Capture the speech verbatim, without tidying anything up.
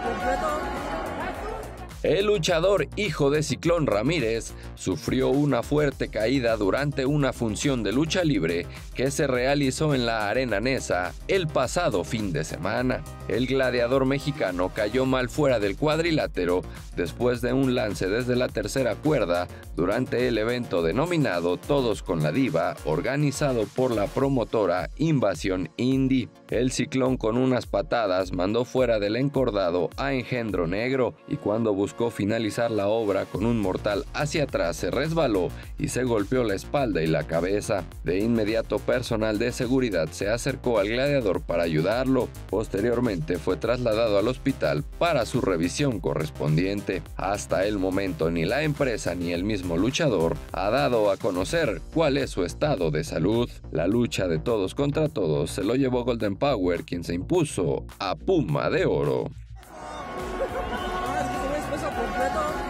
El luchador hijo de Ciclón Ramírez sufrió una fuerte caída durante una función de lucha libre que se realizó en la Arena Nesa el pasado fin de semana. El gladiador mexicano cayó mal fuera del cuadrilátero después de un lance desde la tercera cuerda durante el evento denominado Todos con la Diva, organizado por la promotora Invasión Indie. El Ciclón con unas patadas mandó fuera del encordado a Engendro Negro y cuando buscó finalizar la obra con un mortal hacia atrás se resbaló y se golpeó la espalda y la cabeza. De inmediato personal de seguridad se acercó al gladiador para ayudarlo. Posteriormente fue trasladado al hospital para su revisión correspondiente. Hasta el momento ni la empresa ni el mismo luchador ha dado a conocer cuál es su estado de salud. La lucha de todos contra todos se lo llevó Golden Power, quien se impuso a Puma de Oro. Completo.